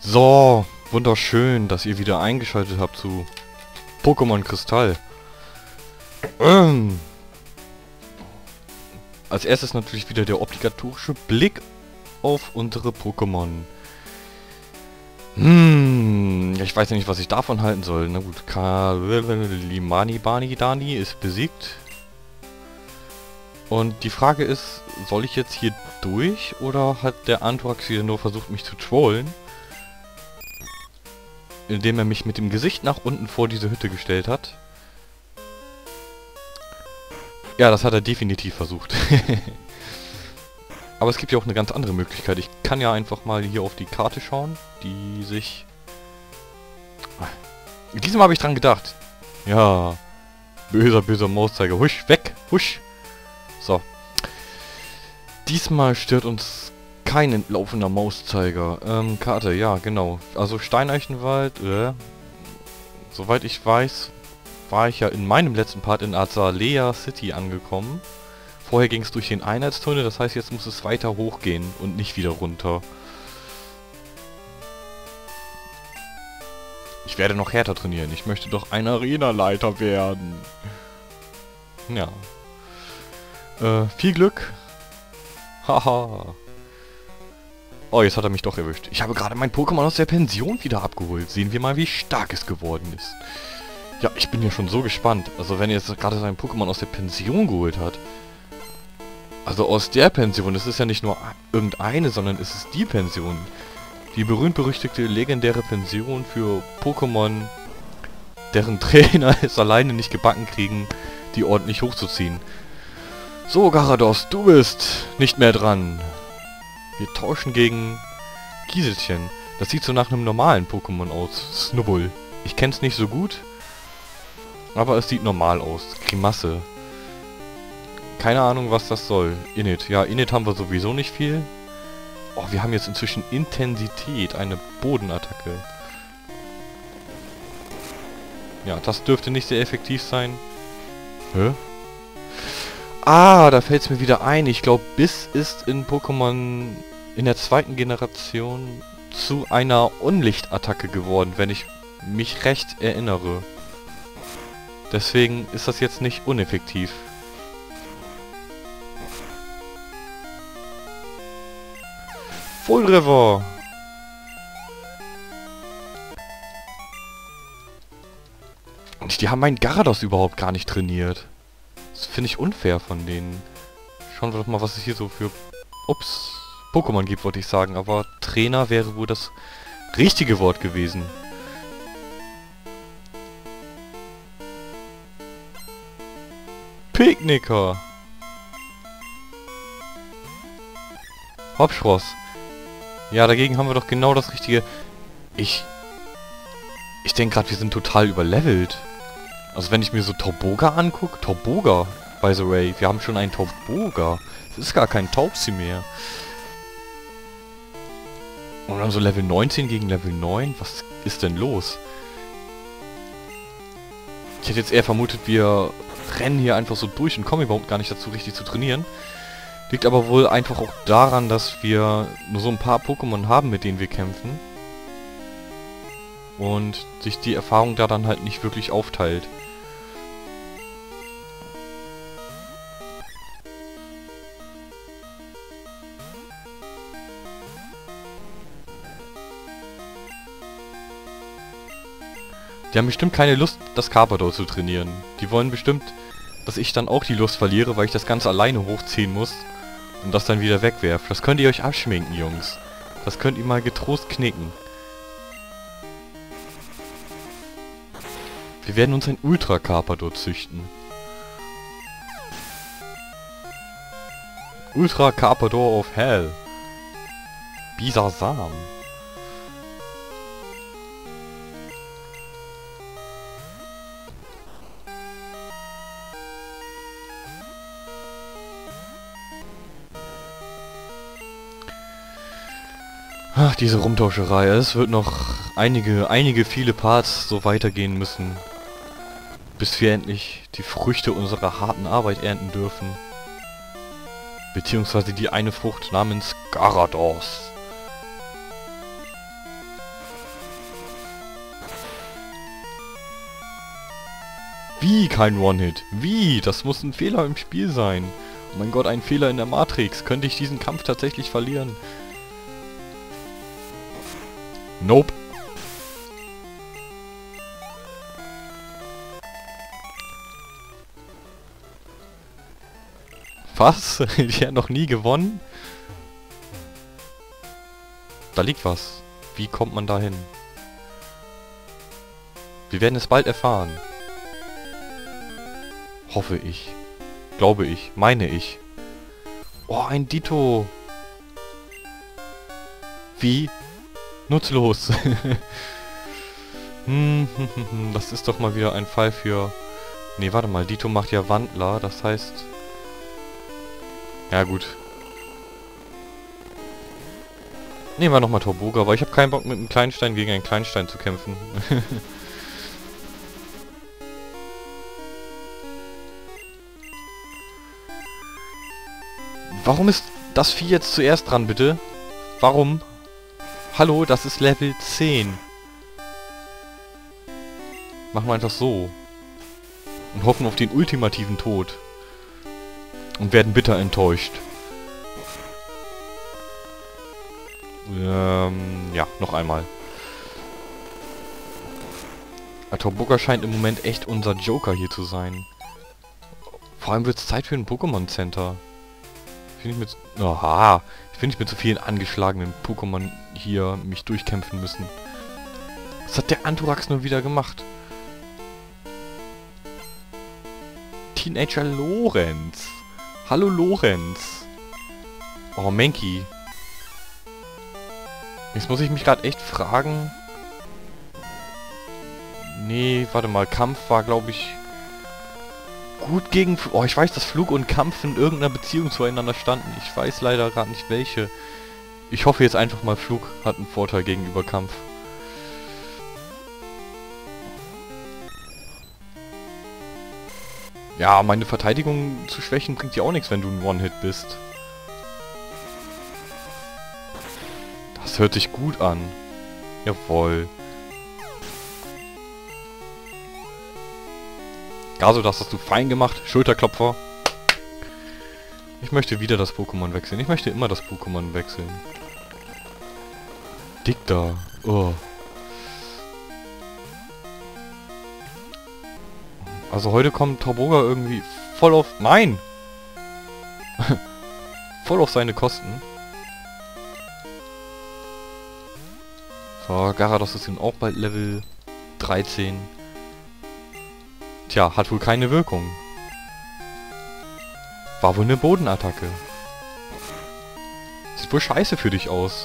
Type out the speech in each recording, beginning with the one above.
So, wunderschön, dass ihr wieder eingeschaltet habt zu Pokémon Kristall. Als erstes natürlich wieder der obligatorische Blick auf unsere Pokémon. Ich weiß ja nicht, was ich davon halten soll. Na gut, Kalimani Bani Dani ist besiegt. Und die Frage ist, soll ich jetzt hier durch oder hat der Anthrax hier nur versucht, mich zu trollen? Indem er mich mit dem Gesicht nach unten vor diese Hütte gestellt hat. Ja, das hat er definitiv versucht. Aber es gibt ja auch eine ganz andere Möglichkeit. Ich kann ja einfach mal hier auf die Karte schauen, die sich... Diesmal habe ich dran gedacht. Ja. Böser Mauszeiger. Husch, weg. Husch. So. Diesmal stört uns kein entlaufender Mauszeiger. Karte, ja, genau. Also Steineichenwald, soweit ich weiß, war ich ja in meinem letzten Part in Azalea City angekommen. Vorher ging es durch den Einheitstunnel, das heißt, jetzt muss es weiter hochgehen und nicht wieder runter. Ich werde noch härter trainieren. Ich möchte doch ein Arena-Leiter werden. Ja. Viel Glück. Haha. Oh, jetzt hat er mich doch erwischt. Ich habe gerade mein Pokémon aus der Pension wieder abgeholt. Sehen wir mal, wie stark es geworden ist. Ja, ich bin ja schon so gespannt. Also, wenn er jetzt gerade sein Pokémon aus der Pension geholt hat. Also aus der Pension. Es ist ja nicht nur irgendeine, sondern es ist die Pension. Die berühmt-berüchtigte, legendäre Pension für Pokémon, deren Trainer es alleine nicht gebacken kriegen, die ordentlich hochzuziehen. So, Garados, du bist nicht mehr dran. Wir tauschen gegen Gieselchen. Das sieht so nach einem normalen Pokémon aus. Snubbel. Ich kenn's nicht so gut, aber es sieht normal aus. Grimasse. Keine Ahnung, was das soll. Init. Ja, Init haben wir sowieso nicht viel. Oh, wir haben jetzt inzwischen Intensität. Eine Bodenattacke. Ja, das dürfte nicht sehr effektiv sein. Hä? Ah, da fällt es mir wieder ein. Ich glaube, Biss ist in Pokémon in der zweiten Generation zu einer Unlichtattacke geworden, wenn ich mich recht erinnere. Deswegen ist das jetzt nicht uneffektiv. Full River! Und die haben meinen Garados überhaupt gar nicht trainiert. Das finde ich unfair von denen. Schauen wir doch mal, was es hier so für... Ups. Pokémon gibt, wollte ich sagen. Aber Trainer wäre wohl das richtige Wort gewesen. Picknicker. Hopspross. Ja, dagegen haben wir doch genau das richtige... Ich denke gerade, wir sind total überlevelt. Also wenn ich mir so Tauboga angucke, Tauboga, by the way, wir haben schon einen Tauboga. Das ist gar kein Taubsi mehr. Und dann so Level 19 gegen Level 9, was ist denn los? Ich hätte jetzt eher vermutet, wir rennen hier einfach so durch und kommen überhaupt gar nicht dazu, richtig zu trainieren. Liegt aber wohl einfach auch daran, dass wir nur so ein paar Pokémon haben, mit denen wir kämpfen. Und sich die Erfahrung da dann halt nicht wirklich aufteilt. Die haben bestimmt keine Lust, das Carpador zu trainieren. Die wollen bestimmt, dass ich dann auch die Lust verliere, weil ich das Ganze alleine hochziehen muss. Und das dann wieder wegwerfe. Das könnt ihr euch abschminken, Jungs. Das könnt ihr mal getrost knicken. Wir werden uns ein Ultra Carpador züchten. Ultra Carpador of Hell. Bisasam. Ach, diese Rumtauscherei. Es wird noch viele Parts so weitergehen müssen. Bis wir endlich die Früchte unserer harten Arbeit ernten dürfen. Beziehungsweise die eine Frucht namens Garados. Wie kein One-Hit? Wie? Das muss ein Fehler im Spiel sein. Oh mein Gott, ein Fehler in der Matrix. Könnte ich diesen Kampf tatsächlich verlieren? Nope. Was? Die hat noch nie gewonnen? Da liegt was. Wie kommt man da hin? Wir werden es bald erfahren. Hoffe ich. Glaube ich. Meine ich. Oh, ein Ditto. Wie? Nutzlos. Das ist doch mal wieder ein Fall für... Nee, warte mal. Ditto macht ja Wandler. Das heißt... Ja, gut. Nehmen wir nochmal Torboga, aber ich habe keinen Bock mit einem Kleinstein gegen einen Kleinstein zu kämpfen. Warum ist das Vieh jetzt zuerst dran, bitte? Warum? Hallo, das ist Level 10. Machen wir einfach so. Und hoffen auf den ultimativen Tod. Und werden bitter enttäuscht. Ja, noch einmal. Torboga scheint im Moment echt unser Joker hier zu sein. Vor allem wird es Zeit für ein Pokémon Center. Ich will nicht mit so vielen angeschlagenen Pokémon hier mich durchkämpfen müssen. Was hat der Anthrax nur wieder gemacht? Teenager Lorenz. Hallo Lorenz. Oh, Mankey. Jetzt muss ich mich gerade echt fragen... Nee, warte mal. Kampf war, glaube ich... gut gegen... Oh, ich weiß, dass Flug und Kampf in irgendeiner Beziehung zueinander standen. Ich weiß leider gerade nicht welche. Ich hoffe jetzt einfach mal, Flug hat einen Vorteil gegenüber Kampf. Ja, meine Verteidigung zu schwächen bringt dir auch nichts, wenn du ein One-Hit bist. Das hört sich gut an. Jawohl. Gaso, das hast du fein gemacht. Schulterklopfer. Ich möchte wieder das Pokémon wechseln. Ich möchte immer das Pokémon wechseln. Dicta. Oh. Also heute kommt Torboga irgendwie voll auf... Nein! Voll auf seine Kosten. So, Garados ist nun auch bald Level 13. Tja, hat wohl keine Wirkung. War wohl eine Bodenattacke. Sieht wohl scheiße für dich aus.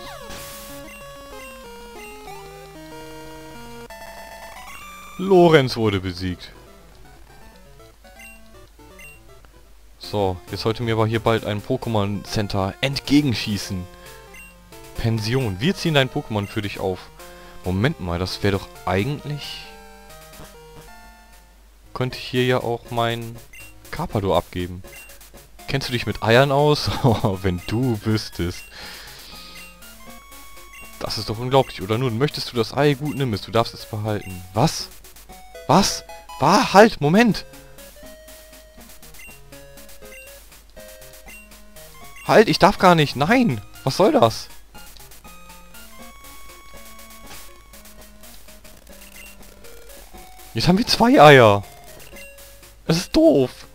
Lorenz wurde besiegt. So, jetzt sollte mir aber hier bald ein Pokémon Center entgegenschießen. Pension. Wir ziehen dein Pokémon für dich auf. Moment mal, das wäre doch eigentlich... Könnte ich hier ja auch mein Carpador abgeben. Kennst du dich mit Eiern aus? Oh, wenn du wüsstest. Das ist doch unglaublich. Oder nun, möchtest du das Ei? Gut, nimm es. Du darfst es behalten. Was? Was? Halt, Moment! Halt, ich darf gar nicht. Nein! Was soll das? Jetzt haben wir 2 Eier. Das ist doof.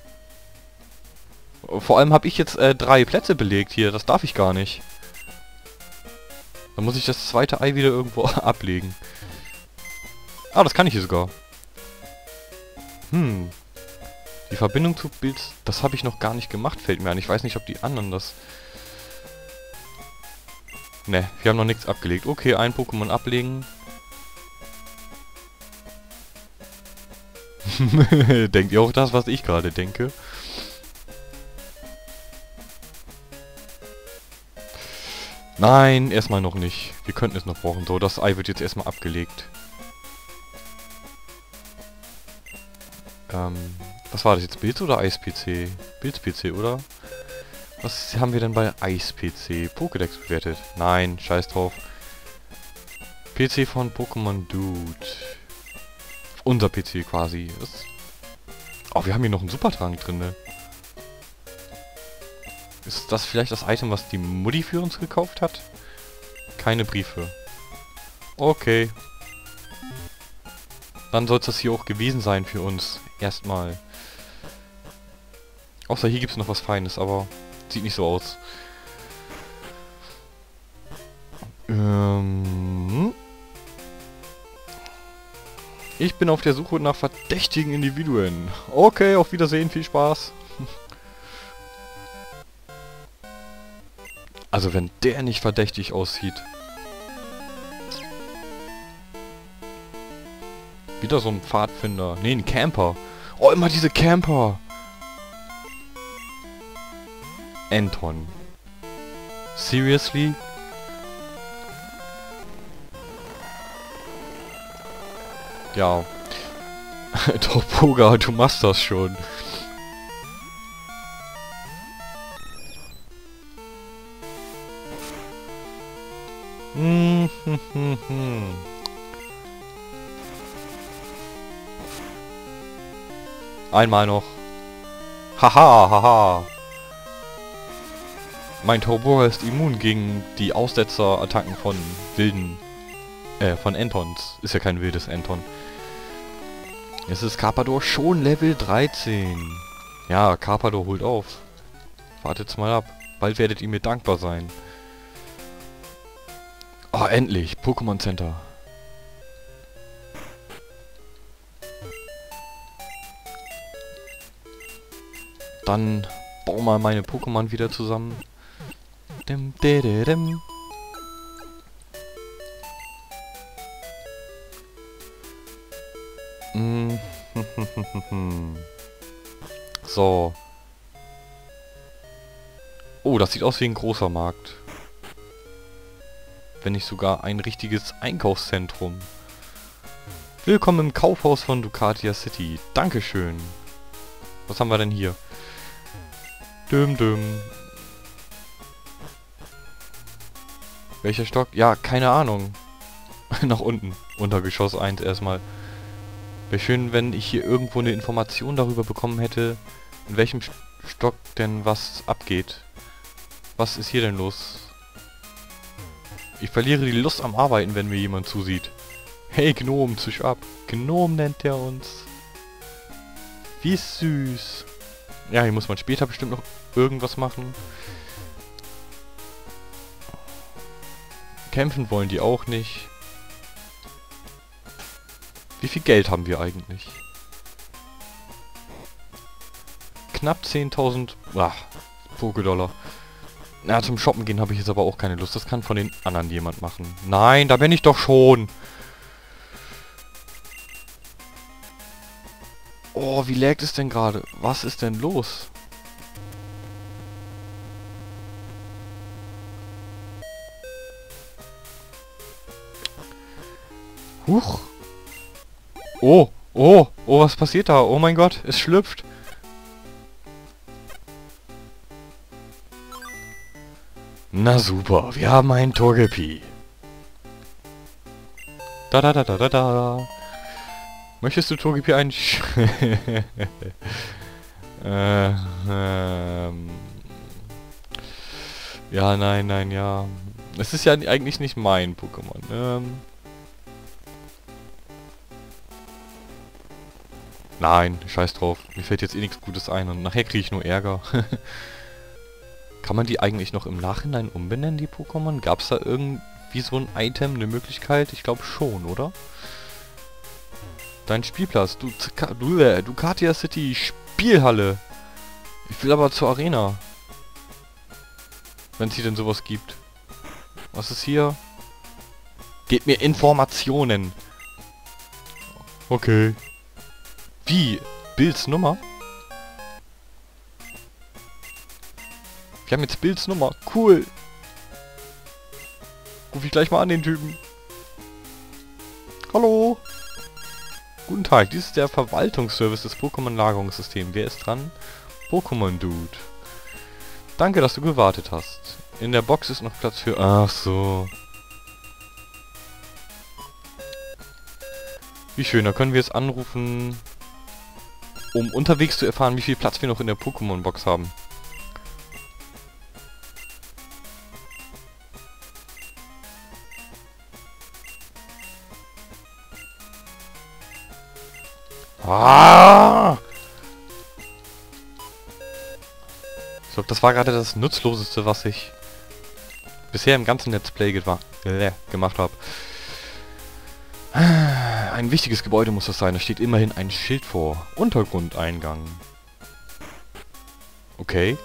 Vor allem habe ich jetzt 3 Plätze belegt hier. Das darf ich gar nicht. Dann muss ich das zweite Ei wieder irgendwo ablegen. Ah, das kann ich hier sogar. Die Verbindung zu Bild... Das habe ich noch gar nicht gemacht, fällt mir ein. Ich weiß nicht, ob die anderen das... Ne, wir haben noch nichts abgelegt. Okay, ein Pokémon ablegen. Denkt ihr auch das, was ich gerade denke? Nein, erstmal noch nicht. Wir könnten es noch brauchen. So, das Ei wird jetzt erstmal abgelegt. Was war das jetzt? Bild oder Eis-PC? Bild-PC, oder? Was haben wir denn bei Eis-PC? Pokédex bewertet? Nein, scheiß drauf. PC von Pokémon Dude. Unser PC quasi. Oh, wir haben hier noch einen Supertrank drin, ne? Ist das vielleicht das Item, was die Mutti für uns gekauft hat? Keine Briefe. Okay. Dann soll es das hier auch gewesen sein für uns. Erstmal. Außer hier gibt es noch was Feines, aber sieht nicht so aus. Ich bin auf der Suche nach verdächtigen Individuen. Okay, auf Wiedersehen, viel Spaß. Also wenn der nicht verdächtig aussieht. Wieder so ein Pfadfinder. Nee, ein Camper. Oh, immer diese Camper. Anton. Seriously? Ja. Topoga, du machst das schon. Einmal noch. Haha, haha. Mein Topoga ist immun gegen die Aussetzerattacken von wilden... von Antons. Ist ja kein wildes Anton. Jetzt ist Carpador schon Level 13. Ja, Carpador holt auf. Wartet's mal ab. Bald werdet ihr mir dankbar sein. Oh, endlich. Pokémon Center. Dann bauen wir meine Pokémon wieder zusammen. Dim, dim, dim, dim. So. Oh, das sieht aus wie ein großer Markt. Wenn nicht sogar ein richtiges Einkaufszentrum. Willkommen im Kaufhaus von Ducatia City. Dankeschön. Was haben wir denn hier? Düm düm. Welcher Stock? Ja, keine Ahnung. Nach unten. Untergeschoss 1 erstmal. Wäre schön, wenn ich hier irgendwo eine Information darüber bekommen hätte, in welchem Stock denn was abgeht. Was ist hier denn los? Ich verliere die Lust am Arbeiten, wenn mir jemand zusieht. Hey Gnom, zisch ab. Gnom nennt er uns. Wie süß. Ja, hier muss man später bestimmt noch irgendwas machen. Kämpfen wollen die auch nicht. Wie viel Geld haben wir eigentlich? Knapp 10.000... Pokédollar. Na, zum Shoppen gehen habe ich jetzt aber auch keine Lust. Das kann von den anderen jemand machen. Nein, da bin ich doch schon. Oh, wie laggt es denn gerade? Was ist denn los? Huch. Oh, oh, oh, was passiert da? Oh mein Gott, es schlüpft. Na super, wir haben einen Togepi. Da da da da da da. Möchtest du Togepi Ja, nein, nein, ja. Es ist ja eigentlich nicht mein Pokémon. Nein, scheiß drauf. Mir fällt jetzt eh nichts Gutes ein und nachher kriege ich nur Ärger. Kann man die eigentlich noch im Nachhinein umbenennen, die Pokémon? Gab es da irgendwie so ein Item, eine Möglichkeit? Ich glaube schon, oder? Dein Spielplatz. Ducatia City Spielhalle. Ich will aber zur Arena. Wenn es hier denn sowas gibt. Was ist hier? Gebt mir Informationen. Okay. Wie? Bills Nummer? Wir haben jetzt Bills Nummer. Cool. Ruf ich gleich mal an den Typen. Hallo. Guten Tag, dies ist der Verwaltungsservice des Pokémon-Lagerungssystems. Wer ist dran? Pokémon Dude. Danke, dass du gewartet hast. In der Box ist noch Platz für... Ach so. Wie schön, da können wir jetzt anrufen, um unterwegs zu erfahren, wie viel Platz wir noch in der Pokémon-Box haben. Ah! Ich glaube, das war gerade das Nutzloseste, was ich bisher im ganzen Let's Play gemacht habe. Ein wichtiges Gebäude muss das sein. Da steht immerhin ein Schild vor. Untergrundeingang. Okay.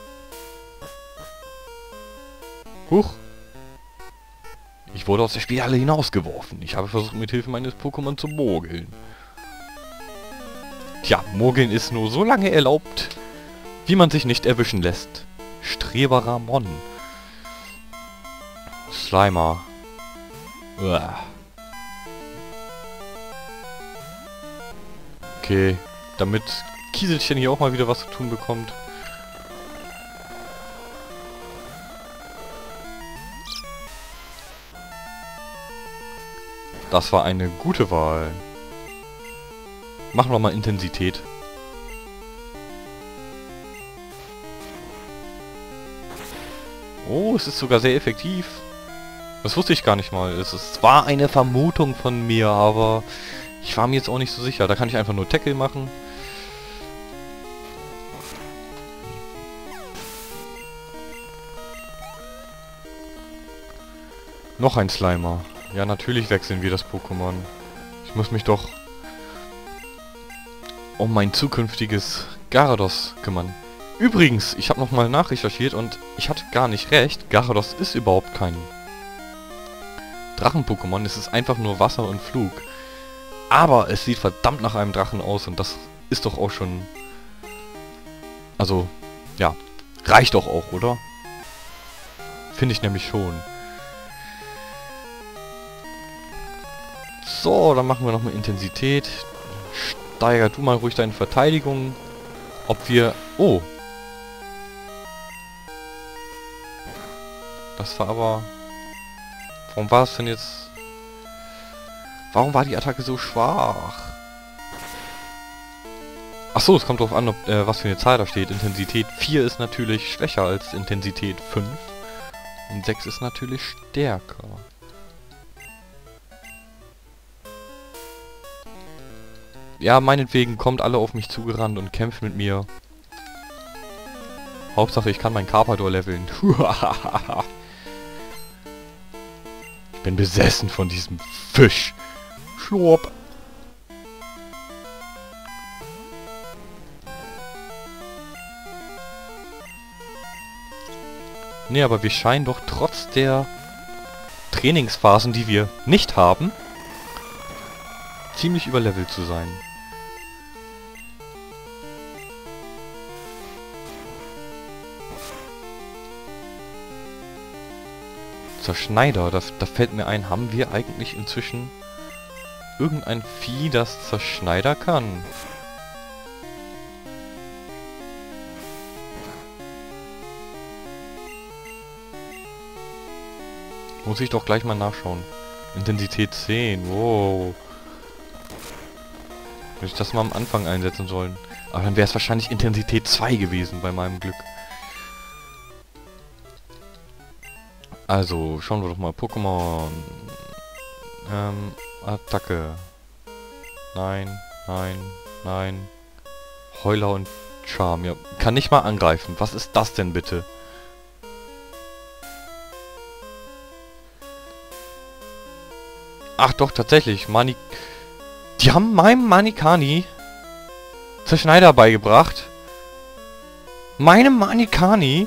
Huch. Ich wurde aus der Spielhalle hinausgeworfen. Ich habe versucht, mit Hilfe meines Pokémon zu mogeln. Tja, mogeln ist nur so lange erlaubt, wie man sich nicht erwischen lässt. Streberamon. Slimer. Uah. Okay, damit Kieselchen hier auch mal wieder was zu tun bekommt. Das war eine gute Wahl. Machen wir mal Intensität. Oh, es ist sogar sehr effektiv. Das wusste ich gar nicht mal. Es ist zwar eine Vermutung von mir, aber ich war mir jetzt auch nicht so sicher. Da kann ich einfach nur Tackle machen. Noch ein Slimer. Ja, natürlich wechseln wir das Pokémon. Ich muss mich doch um mein zukünftiges Gyarados kümmern. Übrigens, ich habe nochmal nachrecherchiert und ich hatte gar nicht recht. Gyarados ist überhaupt kein Drachen-Pokémon. Es ist einfach nur Wasser und Flug. Aber es sieht verdammt nach einem Drachen aus und das ist doch auch schon... Also, ja, reicht doch auch, oder? Finde ich nämlich schon. So, dann machen wir nochmal Intensität. Steiger du mal ruhig deine Verteidigung. Ob wir... Oh! Das war aber... Warum war es denn jetzt... Warum war die Attacke so schwach? Achso, es kommt darauf an, ob, was für eine Zahl da steht. Intensität 4 ist natürlich schwächer als Intensität 5. Und 6 ist natürlich stärker. Ja, meinetwegen kommt alle auf mich zugerannt und kämpft mit mir. Hauptsache, ich kann meinen Carpador leveln. Ich bin besessen von diesem Fisch. Schlurp. Nee, aber wir scheinen doch trotz der Trainingsphasen, die wir nicht haben, ziemlich überlevelt zu sein. Zerschneider, da fällt mir ein, haben wir eigentlich inzwischen irgendein Vieh, das Zerschneider kann? Muss ich doch gleich mal nachschauen. Intensität 10, wow. Hätte ich das mal am Anfang einsetzen sollen. Aber dann wäre es wahrscheinlich Intensität 2 gewesen bei meinem Glück. Also, schauen wir doch mal. Pokémon. Attacke. Nein, nein, nein. Heuler und Charme. Ja, kann nicht mal angreifen. Was ist das denn bitte? Ach doch, tatsächlich. Die haben meinem Manikani Zerschneider beigebracht. Meinem Manikani?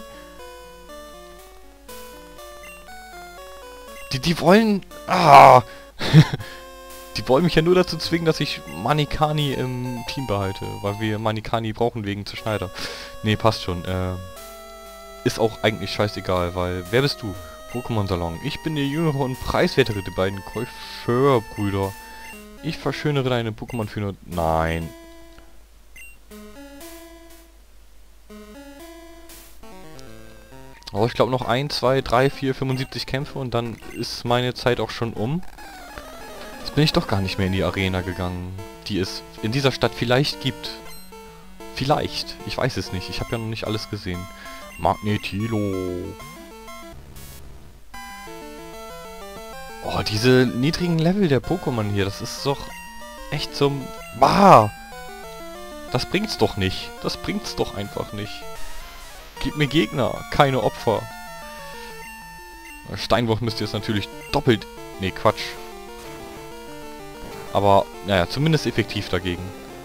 Die wollen... Ah! Die wollen mich ja nur dazu zwingen, dass ich Manikani im Team behalte. Weil wir Manikani brauchen wegen Zerschneider. Nee, passt schon. Ist auch eigentlich scheißegal, weil... Wer bist du? Pokémon-Salon. Ich bin der jüngere und preiswertere der beiden Käufer-Brüder. Ich verschönere deine Pokémon für nur... Nein. Aber ich glaube noch 1, 2, 3, 4, 75 Kämpfe und dann ist meine Zeit auch schon um. Jetzt bin ich doch gar nicht mehr in die Arena gegangen, die es in dieser Stadt vielleicht gibt. Vielleicht. Ich weiß es nicht. Ich habe ja noch nicht alles gesehen. Magnetilo. Oh, diese niedrigen Level der Pokémon hier, das ist doch echt zum... Bah! Das bringt's doch nicht. Das bringt's doch einfach nicht. Gib mir Gegner, keine Opfer. Steinwurf müsst ihr jetzt natürlich doppelt... Nee, Quatsch. Aber, naja, zumindest effektiv dagegen.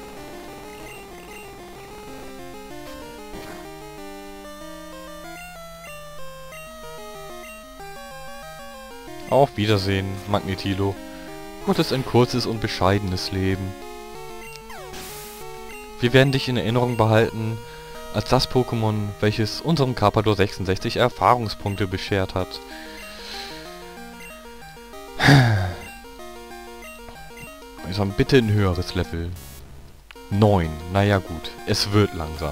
Auf Wiedersehen, Magnetilo. Hattest ein kurzes und bescheidenes Leben. Wir werden dich in Erinnerung behalten als das Pokémon, welches unserem Carpador 66 Erfahrungspunkte beschert hat. Also bitte ein höheres Level. 9. Naja gut, es wird langsam.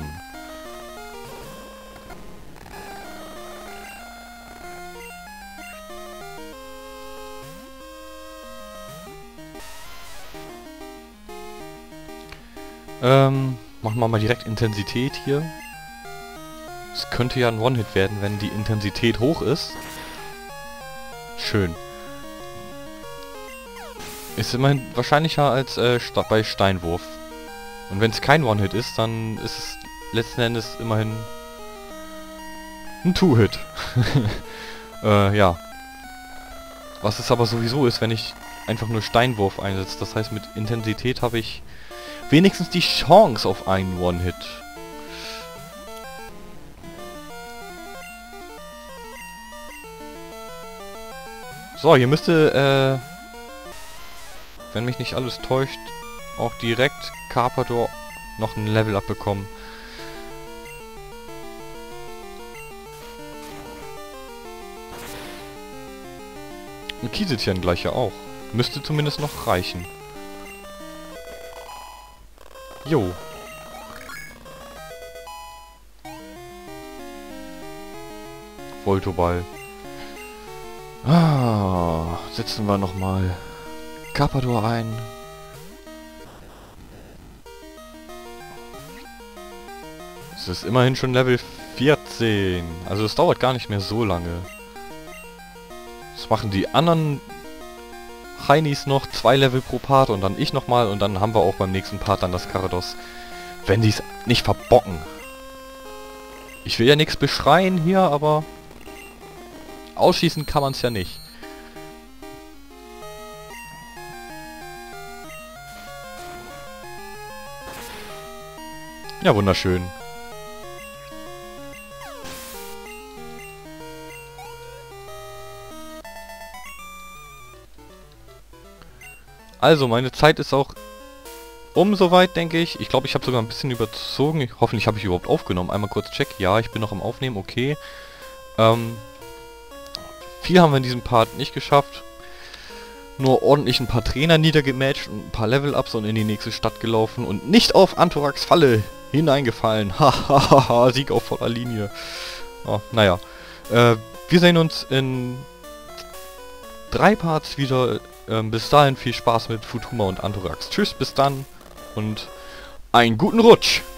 Machen wir mal direkt Intensität hier. Es könnte ja ein One-Hit werden, wenn die Intensität hoch ist. Schön. Ist immerhin wahrscheinlicher als bei Steinwurf. Und wenn es kein One-Hit ist, dann ist es letzten Endes immerhin ein Two-Hit. Ja. Was es aber sowieso ist, wenn ich einfach nur Steinwurf einsetze. Das heißt, mit Intensität habe ich wenigstens die Chance auf einen One-Hit. So, hier müsste, wenn mich nicht alles täuscht, auch direkt Carpador noch ein Level abbekommen. Und Kieseltieren gleich ja auch. Müsste zumindest noch reichen. Jo. Voltoball. Ah, setzen wir nochmal Carpador ein. Es ist immerhin schon Level 14. Also es dauert gar nicht mehr so lange. Das machen die anderen Heinis noch 2 Level pro Part und dann ich nochmal und dann haben wir auch beim nächsten Part dann das Karados. Wenn die es nicht verbocken. Ich will ja nichts beschreien hier, aber ausschießen kann man es ja nicht. Ja, wunderschön. Also, meine Zeit ist auch soweit, denke ich. Ich glaube, ich habe sogar ein bisschen überzogen. Hoffentlich habe ich überhaupt aufgenommen. Einmal kurz check. Ja, ich bin noch am Aufnehmen. Okay. Viel haben wir in diesem Part nicht geschafft. Nur ordentlich ein paar Trainer niedergematcht und ein paar Level-Ups und in die nächste Stadt gelaufen und nicht auf Antorax Falle hineingefallen. Hahaha, Sieg auf voller Linie. Oh, naja. Wir sehen uns in 3 Parts wieder. Bis dahin viel Spaß mit Futuma und Antorax. Tschüss, bis dann und einen guten Rutsch!